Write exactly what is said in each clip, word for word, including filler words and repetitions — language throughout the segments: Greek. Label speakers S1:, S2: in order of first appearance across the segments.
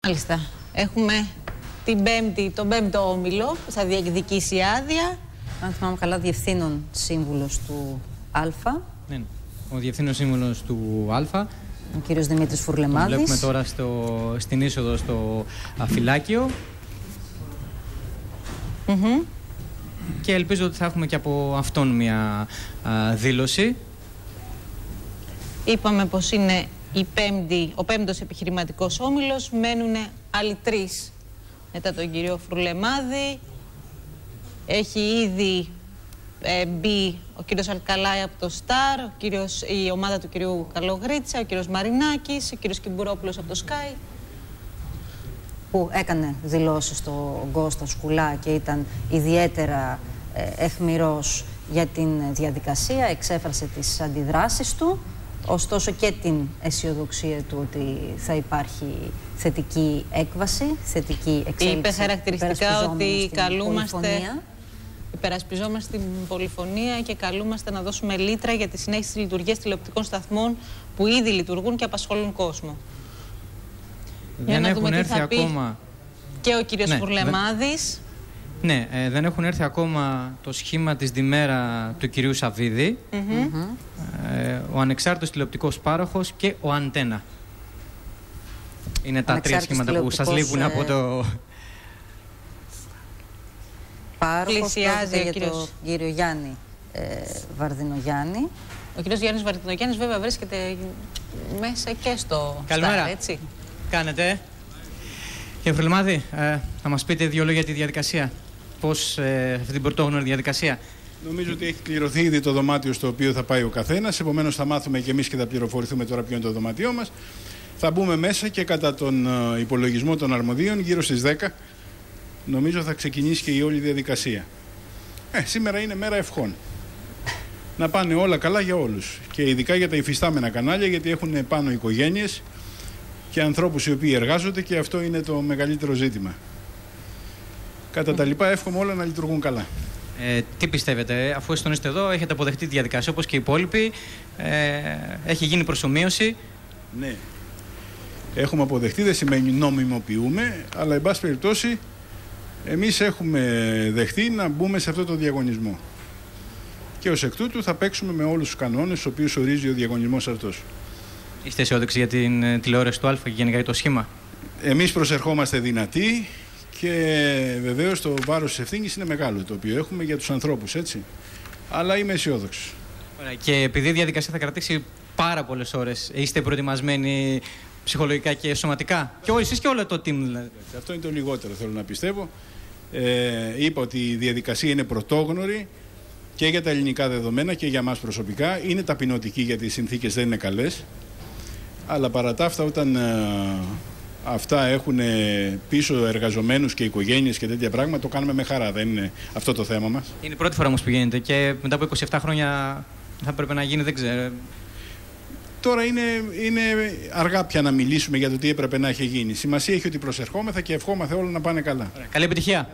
S1: Μάλιστα. Έχουμε την πέμπτη, τον πέμπτο όμιλο που θα διεκδικήσει άδεια.
S2: Αν θυμάμαι καλά, διευθύνων σύμβουλος του Α.
S3: Ναι, ναι. Ο διευθύνων σύμβουλος του Α.
S2: Ο κύριος Δημήτρης Φουρλεμάδης.
S3: Τον βλέπουμε τώρα στο, στην είσοδο στο φυλάκιο.
S1: Mm-hmm.
S3: Και ελπίζω ότι θα έχουμε και από αυτόν μια α, δήλωση.
S1: Είπαμε πως είναι η πέμπτη, ο πέμπτος επιχειρηματικός όμιλος. Μένουν άλλοι τρεις μετά τον κύριο Φουρλεμάδη. Έχει ήδη ε, μπει ο κύριος Αλκαλάη από το Σταρ, ο κύριος, η ομάδα του κυρίου Καλογρίτσα, ο κύριος Μαρινάκης, ο κύριος Κυμπουρόπουλος από το Σκάι.
S2: Που έκανε δηλώσεις στο Κώστα Σκουλά και ήταν ιδιαίτερα ε, αιχμηρός για την διαδικασία, εξέφρασε τις αντιδράσεις του, ωστόσο και την αισιοδοξία του ότι θα υπάρχει θετική έκβαση, θετική εξέλιξη.
S1: Είπε χαρακτηριστικά ότι καλούμαστε, υπερασπιζόμαστε την πολυφωνία και καλούμαστε να δώσουμε λίτρα για τη συνέχιση της λειτουργίας τηλεοπτικών σταθμών που ήδη λειτουργούν και απασχολούν κόσμο.
S3: Δεν έχουν έρθει ακόμα.
S1: Και ο κύριος
S3: ναι,
S1: Φουρλεμάδης.
S3: Δεν... Ναι, ε, δεν έχουν έρθει ακόμα το σχήμα της διμέρα του κυρίου Σαββίδη,
S1: Mm-hmm.
S3: ε, ο ανεξάρτητος τηλεοπτικός πάροχος και ο Αντένα. Είναι τα τρία σχήματα που σας λείπουν ε... από το...
S2: Πάροχος
S1: πλησιάζει
S2: για κύριο... τον κύριο Γιάννη ε, Βαρδινογιάννη.
S1: Ο κύριος Γιάννης Βαρδινογιάννης βέβαια βρίσκεται μέσα και στο
S3: Καλημέρα.
S1: Σταρ, έτσι.
S3: Κάνετε. Κύριε Φουρλεμάδη, ε, θα μας πείτε δύο λόγια για τη διαδικασία. Πώς ε, αυτή την πρωτόγνωρη διαδικασία.
S4: Νομίζω ότι έχει κληρωθεί ήδη το δωμάτιο στο οποίο θα πάει ο καθένας. Επομένως, θα μάθουμε και εμείς και θα πληροφορηθούμε τώρα ποιο είναι το δωμάτιό μας. Θα μπούμε μέσα και κατά τον ε, υπολογισμό των αρμοδίων, γύρω στις δέκα, νομίζω θα ξεκινήσει και η όλη διαδικασία. Ε, σήμερα είναι μέρα ευχών. Να πάνε όλα καλά για όλους. Και ειδικά για τα υφιστάμενα κανάλια, γιατί έχουν πάνω οικογένειες και ανθρώπους οι οποίοι εργάζονται και αυτό είναι το μεγαλύτερο ζήτημα. Κατά τα λοιπά, εύχομαι όλα να λειτουργούν καλά.
S3: Ε, τι πιστεύετε, αφού εσείς είστε εδώ, έχετε αποδεχτεί τη διαδικασία όπως και οι υπόλοιποι, ε, έχει γίνει προσομοίωση.
S4: Ναι. Έχουμε αποδεχτεί, δεν σημαίνει νομιμοποιούμε, αλλά εν πάση περιπτώσει εμείς έχουμε δεχτεί να μπούμε σε αυτό το διαγωνισμό. Και ως εκ τούτου θα παίξουμε με όλους τους κανόνες στους οποίους ορίζει ο διαγωνισμός αυτός.
S3: Είστε αισιόδοξοι για την τηλεόραση του Α και γενικά για το σχήμα?
S4: Εμείς προσερχόμαστε δυνατοί και βεβαίως το βάρος της ευθύνης είναι μεγάλο το οποίο έχουμε για τους ανθρώπους, έτσι. Αλλά είμαι αισιόδοξος.
S3: Και επειδή η διαδικασία θα κρατήσει πάρα πολλές ώρες, είστε προετοιμασμένοι ψυχολογικά και σωματικά? Και όλοι εσείς και όλο το team δηλαδή.
S4: Αυτό είναι το λιγότερο, θέλω να πιστεύω. Ε, είπα ότι η διαδικασία είναι πρωτόγνωρη και για τα ελληνικά δεδομένα και για μας προσωπικά. Είναι ταπεινωτική γιατί οι συνθήκες δεν είναι καλές. Αλλά παρά τα αυτά, όταν ε, αυτά έχουν πίσω εργαζομένους και οικογένειες και τέτοια πράγματα, το κάνουμε με χαρά. Δεν είναι αυτό το θέμα μας.
S3: Είναι η πρώτη φορά όμως που γίνεται και μετά από είκοσι επτά χρόνια θα πρέπει να γίνει, δεν ξέρω.
S4: Τώρα είναι, είναι αργά πια να μιλήσουμε για το τι έπρεπε να έχει γίνει. Σημασία έχει ότι προσερχόμεθα και ευχόμαστε όλα να πάνε καλά.
S3: Ωραία. Καλή επιτυχία.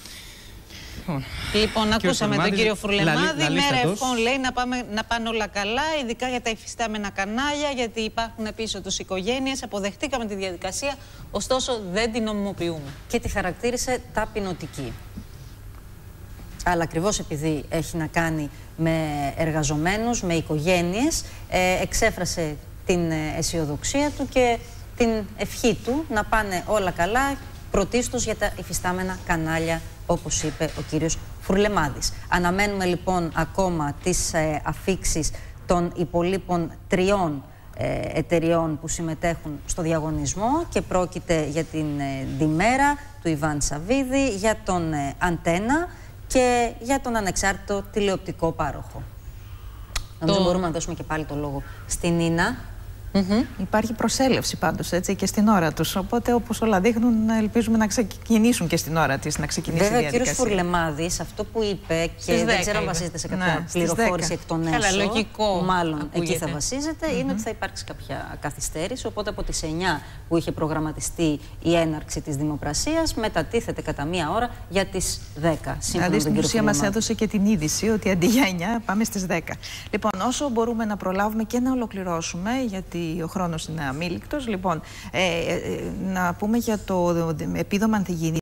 S1: Λοιπόν, ακούσαμε τον κύριο Φουρλεμάδη. Μέρα ευχών λέει να, πάμε, να πάνε όλα καλά, ειδικά για τα υφιστάμενα κανάλια, γιατί υπάρχουν πίσω τους οικογένειες. Αποδεχτήκαμε τη διαδικασία, ωστόσο δεν την νομιμοποιούμε.
S2: Και τη χαρακτήρισε ταπεινωτική. Αλλά ακριβώς επειδή έχει να κάνει με εργαζομένους, με οικογένειες, ε, εξέφρασε την αισιοδοξία του και την ευχή του να πάνε όλα καλά, πρωτίστως για τα υφιστάμενα κανάλια, όπως είπε ο κύριος Φουρλεμάδης. Αναμένουμε λοιπόν ακόμα τις ε, αφίξεις των υπολείπων τριών ε, εταιριών που συμμετέχουν στο διαγωνισμό και πρόκειται για την ε, Διμέρα του Ιβάν Σαββίδη, για τον ε, Αντένα και για τον ανεξάρτητο τηλεοπτικό πάροχο. Νομίζω το... μπορούμε να δώσουμε και πάλι το λόγο στην Νίνα.
S5: Mm-hmm. Υπάρχει προσέλευση πάντως, έτσι, και στην ώρα τους. Οπότε, όπως όλα δείχνουν, ελπίζουμε να ξεκινήσουν και στην ώρα της, να ξεκινήσει
S2: Βέβαια,
S5: η διαδικασία.
S2: Βέβαια, ο κύριος Φουρλεμάδης, αυτό που είπε, και δεν ξέρω αν βασίζεται σε κάποια ναι, πληροφόρηση εκ των έσω,
S1: Καλά, λογικό,
S2: μάλλον
S1: ακούγεται.
S2: Εκεί θα βασίζεται, mm-hmm. είναι ότι θα υπάρξει κάποια καθυστέρηση. Οπότε, από τις εννιά που είχε προγραμματιστεί η έναρξη της δημοπρασίας, μετατίθεται κατά μία ώρα για τις δέκα.
S5: Δηλαδή, στην ουσία μας έδωσε και την είδηση ότι αντί για εννιά πάμε στις δέκα. Λοιπόν, όσο μπορούμε να προλάβουμε και να ολοκληρώσουμε, γιατί ότι ο χρόνος είναι αμήλικτος. Λοιπόν, ε, ε, να πούμε για το επίδομα ανθυγιεινή.